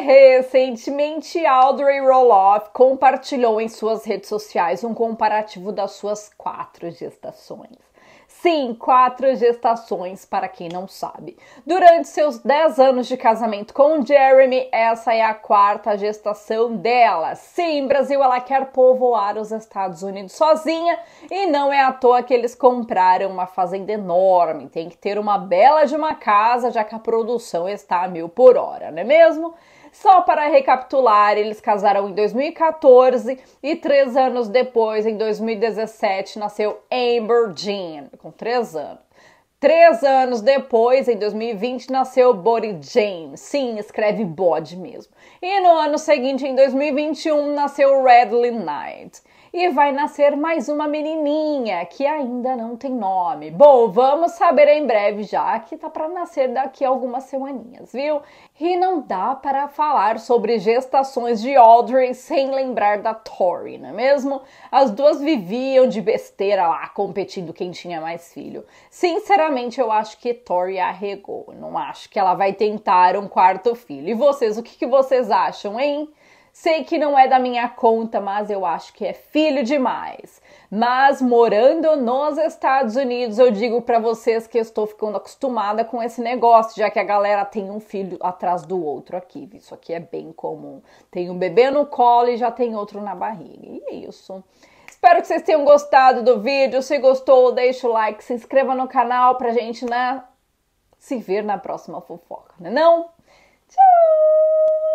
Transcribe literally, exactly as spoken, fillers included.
recentemente, Audrey Roloff compartilhou em suas redes sociais um comparativo das suas quatro gestações. Sim, quatro gestações, para quem não sabe. Durante seus dez anos de casamento com Jeremy, essa é a quarta gestação dela. Sim, Brasil, ela quer povoar os Estados Unidos sozinha e não é à toa que eles compraram uma fazenda enorme. Tem que ter uma bela de uma casa, já que a produção está a mil por hora, não é mesmo? Só para recapitular, eles casaram em dois mil e quatorze e três anos depois, em dois mil e dezessete, nasceu Amber Jean, com três anos. Três anos depois, em dois mil e vinte, nasceu Bodhi James. Sim, escreve bode mesmo. E no ano seguinte, em dois mil e vinte e um, nasceu Redley Knight. E vai nascer mais uma menininha, que ainda não tem nome. Bom, vamos saber em breve já, que tá para nascer daqui a algumas semaninhas, viu? E não dá para falar sobre gestações de Audrey sem lembrar da Tori, não é mesmo? As duas viviam de besteira lá, competindo quem tinha mais filho. Sinceramente, eu acho que Tori arregou. Não acho que ela vai tentar um quarto filho. E vocês, o que, que vocês acham, hein? Sei que não é da minha conta, mas eu acho que é filho demais. Mas morando nos Estados Unidos, eu digo pra vocês que eu estou ficando acostumada com esse negócio, já que a galera tem um filho atrás do outro aqui. Isso aqui é bem comum. Tem um bebê no colo e já tem outro na barriga. E é isso. Espero que vocês tenham gostado do vídeo. Se gostou, deixa o like, se inscreva no canal pra gente, né, se ver na próxima fofoca, né não? Tchau!